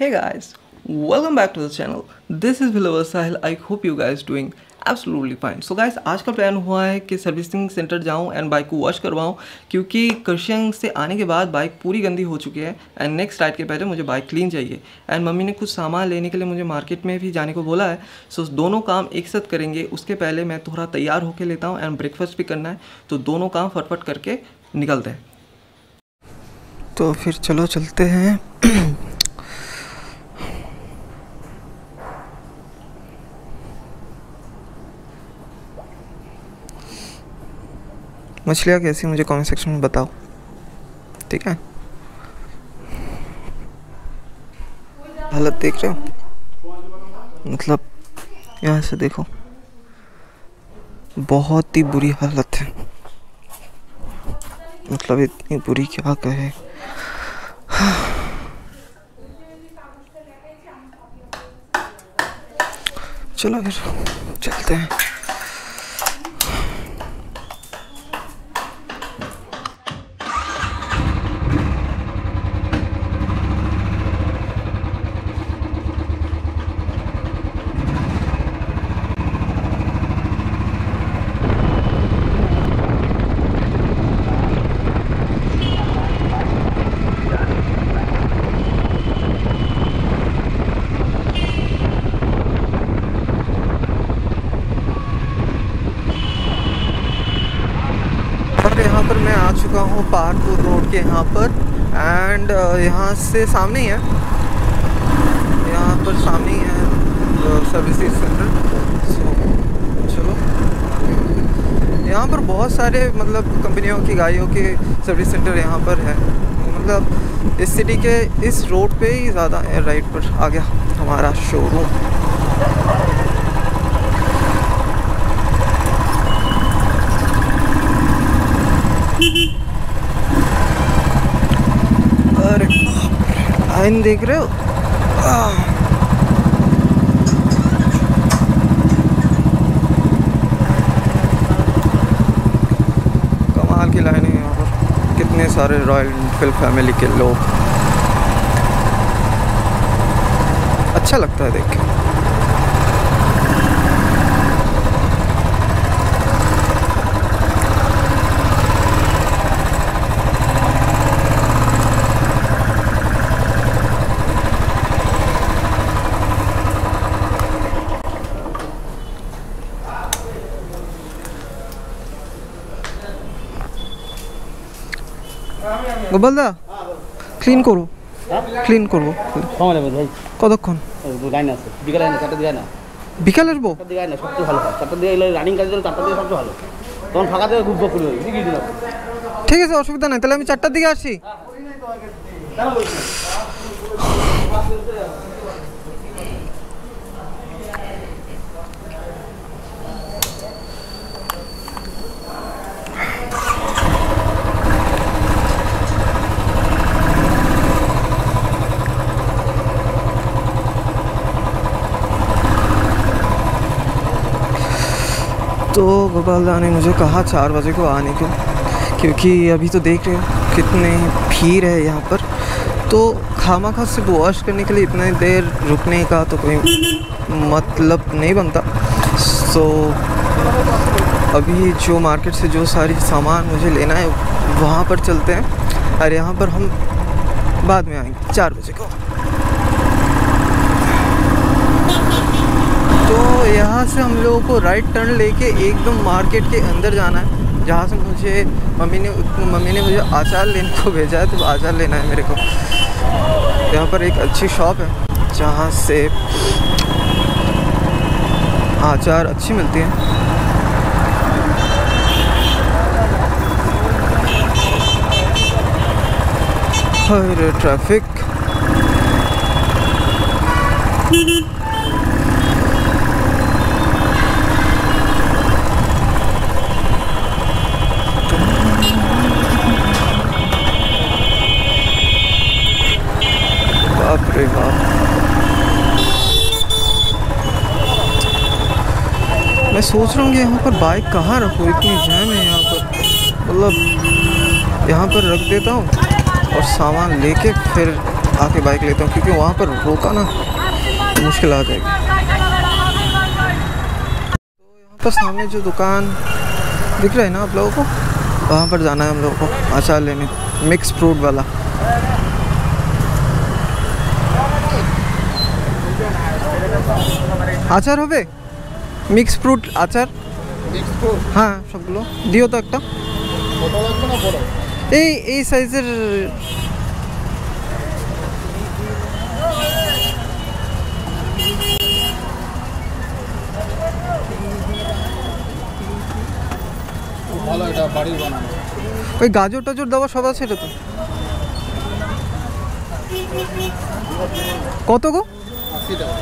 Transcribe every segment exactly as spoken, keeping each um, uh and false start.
Hey guys, welcome back to the channel. This is Villaver Sahil. I hope you guys doing absolutely fine. So guys, आज का plan हुआ है कि servicing centre जाऊं and bike को wash करवाऊं, क्योंकि कर्शियंग से आने के बाद बाइक पूरी गंदी हो चुकी है एंड नेक्स्ट राइड के पहले मुझे बाइक क्लीन चाहिए। एंड मम्मी ने कुछ सामान लेने के लिए मुझे मार्केट में भी जाने को बोला है। सो दोनों काम एक साथ करेंगे। उसके पहले मैं थोड़ा तैयार होकर लेता हूँ एंड ब्रेकफास्ट भी करना है, तो दोनों काम फटफट करके निकलते हैं। तो फिर चलो चलते हैं। मछलियाँ कैसी मुझे कमेंट सेक्शन में बताओ, ठीक है। हालत देख रहे हो, मतलब यहाँ से देखो, बहुत ही बुरी हालत है। मतलब इतनी बुरी क्या कहे। चलो फिर चलते हैं। यहाँ पर मैं आ चुका हूँ पार्कपुर रोड के यहाँ पर एंड यहाँ से सामने ही है, यहाँ पर सामने ही है सर्विसिंग सेंटर। सो चलो, यहाँ पर बहुत सारे मतलब कंपनियों की गाड़ियों के सर्विस सेंटर यहाँ पर है। मतलब इस सिटी के इस रोड पे ही ज़्यादा है। राइट पर आ गया हमारा शोरूम। अरे आइन देख रहे हो, कमाल की लाइन है यहाँ पर। कितने सारे रॉयल एनफील्ड फैमिली के लोग, अच्छा लगता है देख के। গোপালদা ক্লিন করো, ক্লিন করবো। সময় লাগবে ভাই, কতক্ষণ? লাইন আছে, বিকালে না, চারটা দিকে না, বিকালে আসবো। চারটা দিকে না, সবচেয়ে ভালো হয়। চারটা দিকে এলে রানিং কাজ দিলে চারটা দিকে সবচেয়ে ভালো, তখন ফাঁকা থেকে খুব বকুল হবে। ঠিক আছে, অসুবিধা নাই, তাহলে আমি চারটার দিকে আসি। तो गोपालदा ने मुझे कहा चार बजे को आने को, क्योंकि अभी तो देख रहे हो कितने भीड़ है यहाँ पर। तो खामखा सिर्फ वॉश करने के लिए इतनी देर रुकने का तो कोई मतलब नहीं बनता। सो अभी जो मार्केट से जो सारी सामान मुझे लेना है वहाँ पर चलते हैं, और यहाँ पर हम बाद में आएंगे चार बजे को। तो यहाँ से हम लोगों को राइट टर्न लेके एकदम मार्केट के अंदर जाना है, जहाँ से मुझे मम्मी ने मम्मी ने मुझे अचार लेने को भेजा है। तो अचार लेना है मेरे को। यहाँ पर एक अच्छी शॉप है जहाँ से अचार अच्छी मिलती है। और ट्रैफिक बाप रे बाप। मैं सोच रहा हूँ कि यहाँ पर बाइक कहाँ रखूँ, इतनी जैम है यहाँ पर। मतलब यहाँ पर रख देता हूँ और सामान लेके फिर आके बाइक लेता हूँ, क्योंकि वहाँ पर रोका ना तो मुश्किल आ जाएगी। तो यहाँ पर सामने जो दुकान दिख रहा है ना आप लोगों को, वहाँ पर जाना है हम लोगों को अचार लेने, मिक्स फ्रूट वाला। আচার হবে মিক্স ফ্রুট আচার হ্যাঁ সবগুলো দিও তো একটা এই এই সাইজের ভালো এটা বাড়ি বানানো ওই গাজর টাজর দেওয়া সব আছে এটা তো কত গো আশি টাকা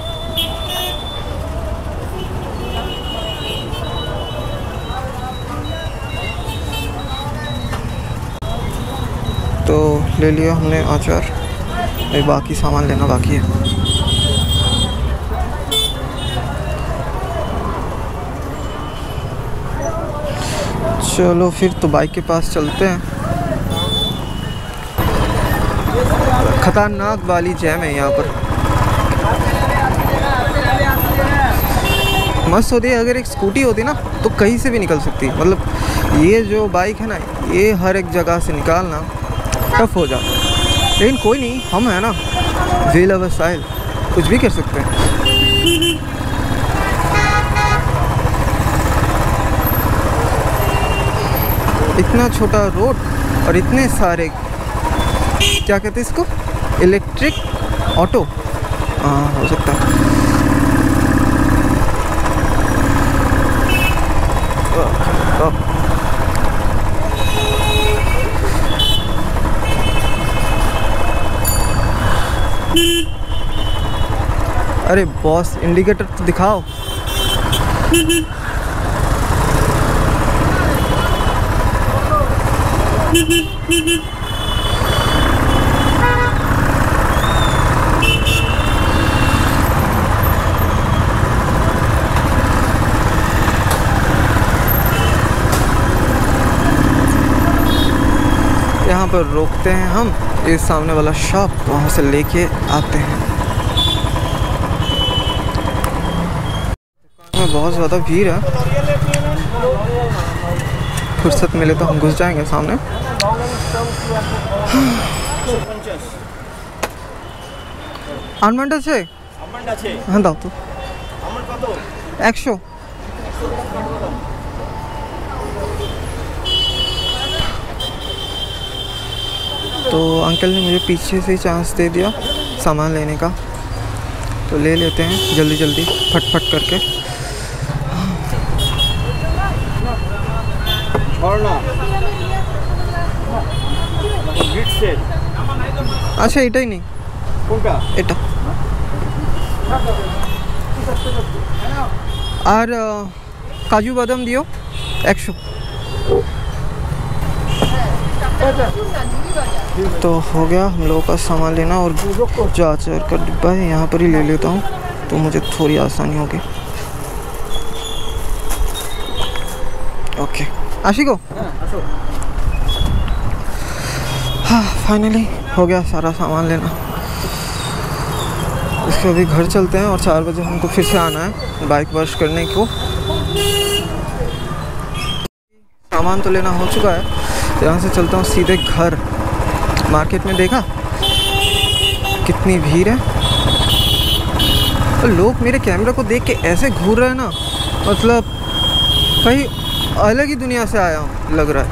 तो ले लिया हमने अचार, ये बाकी सामान लेना बाकी है। चलो फिर तो बाइक के पास चलते हैं। खतरनाक वाली जैम है यहाँ पर, मस्त होती है। अगर एक स्कूटी होती ना तो कहीं से भी निकल सकती, मतलब ये जो बाइक है ना ये हर एक जगह से निकालना टफ हो जाता, लेकिन कोई नहीं, हम है ना व्हील लवर साहिल, कुछ भी कर सकते हैं। इतना छोटा रोड और इतने सारे क्या कहते हैं इसको, इलेक्ट्रिक ऑटो, हाँ हो सकता है। अरे बॉस इंडिकेटर तो दिखाओ। यहाँ पर रोकते हैं हम, इस सामने वाला शॉप, वहाँ से लेके आते हैं। दुकान में बहुत ज़्यादा भीड़ है, फुर्सत मिले तो हम घुस जाएंगे सामने। आलमंड আছে? आलमंड আছে, হ্যাঁ দাও তো। आलमंड কত? একশো। तो अंकल ने मुझे पीछे से ही चांस दे दिया सामान लेने का, तो ले लेते हैं जल्दी जल्दी फटफट करके। अच्छा এটাই নেই, কোনটা এটা? আর কাজু বাদাম দিও একশো। तो हो गया हम लोगों का सामान लेना, और जो अचार का डिब्बा है यहाँ पर ही ले लेता हूँ, तो मुझे थोड़ी आसानी होगी। ओके आशिको, हाँ फाइनली हो गया सारा सामान लेना। इसके अभी घर चलते हैं, और चार बजे हमको फिर से आना है बाइक वॉश करने को। सामान तो लेना हो चुका है, यहाँ से चलता हूँ सीधे घर। मार्केट में देखा कितनी भीड़ है, और लोग मेरे कैमरा को देख के ऐसे घूर रहे हैं ना, मतलब कहीं अलग ही दुनिया से आया हूँ लग रहा है।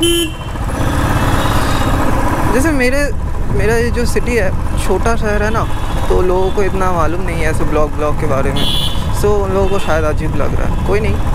जैसे मेरे मेरा ये जो सिटी है छोटा शहर है ना, तो लोगों को इतना मालूम नहीं है ऐसे ब्लॉग ब्लॉग के बारे में, सो उन लोगों को शायद अजीब लग रहा है, कोई नहीं।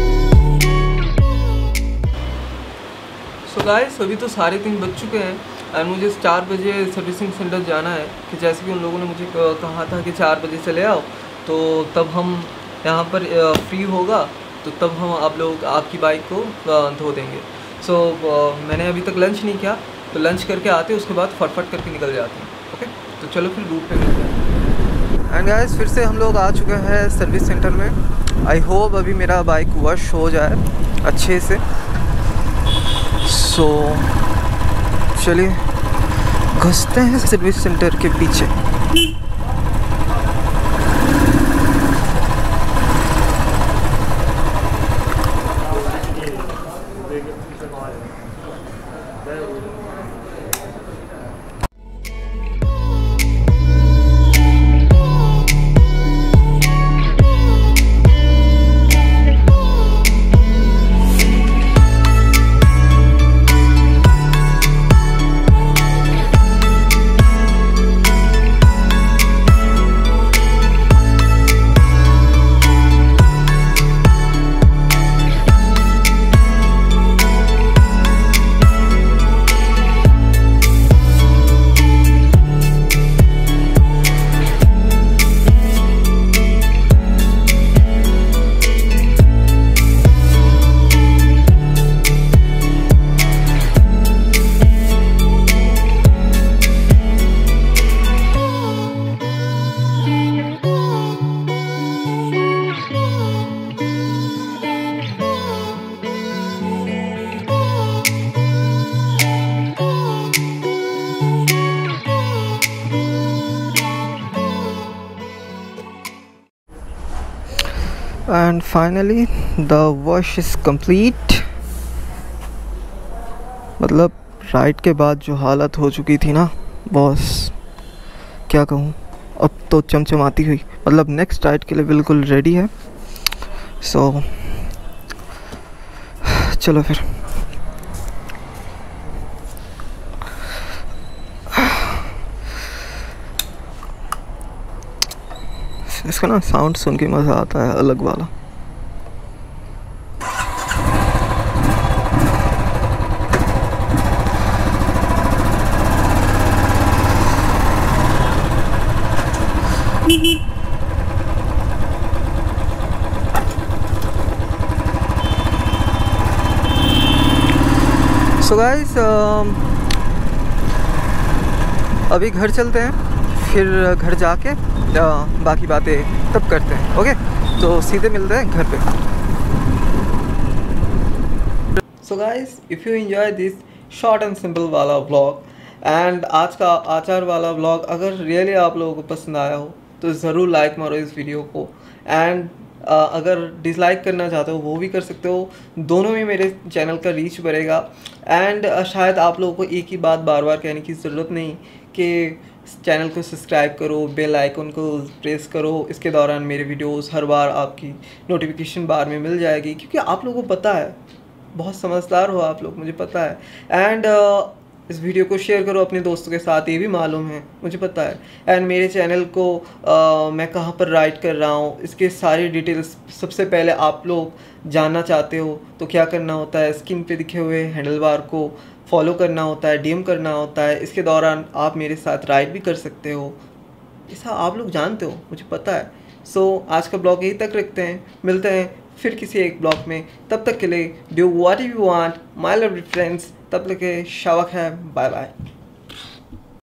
गाइस अभी तो साढ़े तीन बज चुके हैं, एंड मुझे चार बजे सर्विसिंग सेंटर जाना है, कि जैसे कि उन लोगों ने मुझे कहा था कि चार बजे चले आओ, तो तब हम यहाँ पर फ्री होगा, तो तब हम आप लोग आपकी बाइक को धो देंगे। सो so, मैंने अभी तक लंच नहीं किया, तो लंच करके आते उसके बाद फटफट करके निकल जाते हैं। ओके, तो चलो फिर रूट पे मिलते हैं। एंड गाइस फिर से हम लोग आ चुके हैं सर्विस सेंटर में। आई होप अभी मेरा बाइक वॉश हो जाए अच्छे से। सो so, चलिए घुसते हैं सर्विस सेंटर के पीछे। And finally the wash is complete। मतलब राइड के बाद जो हालत हो चुकी थी ना बॉस, क्या कहूँ, अब तो चमचमाती हुई, मतलब नेक्स्ट राइड के लिए बिल्कुल रेडी है। सो so, चलो फिर इसका ना साउंड सुन के मज़ा आता है अलग वाला। सो गाइस अभी घर चलते हैं, फिर घर जाके बाकी बातें तब करते हैं। ओके, तो सीधे मिलते हैं घर पे। So guys if you enjoy this short and simple वाला व्लॉग एंड आज का आचार वाला व्लॉग अगर रियली आप लोगों को पसंद आया हो तो ज़रूर लाइक मारो इस वीडियो को। एंड Uh, अगर डिसलाइक करना चाहते हो वो भी कर सकते हो, दोनों में मेरे चैनल का रीच बढ़ेगा। एंड uh, शायद आप लोगों को एक ही बात बार बार कहने की ज़रूरत नहीं कि चैनल को सब्सक्राइब करो, बेल आइकन को प्रेस करो। इसके दौरान मेरे वीडियोस हर बार आपकी नोटिफिकेशन बार में मिल जाएगी, क्योंकि आप लोगों को पता है, बहुत समझदार हो आप लोग, मुझे पता है। एंड uh, इस वीडियो को शेयर करो अपने दोस्तों के साथ, ये भी मालूम है, मुझे पता है। एंड मेरे चैनल को आ, मैं कहाँ पर राइड कर रहा हूँ, इसके सारी डिटेल्स सबसे पहले आप लोग जानना चाहते हो तो क्या करना होता है, स्क्रीन पे दिखे हुए हैंडल बार को फॉलो करना होता है, डीएम करना होता है। इसके दौरान आप मेरे साथ राइड भी कर सकते हो, ऐसा आप लोग जानते हो, मुझे पता है। सो so, आज का ब्लॉग यहीं तक रखते हैं, मिलते हैं फिर किसी एक ब्लॉग में। तब तक के लिए do what you want my lovely friends, तब तक के शावक है, बाय बाय।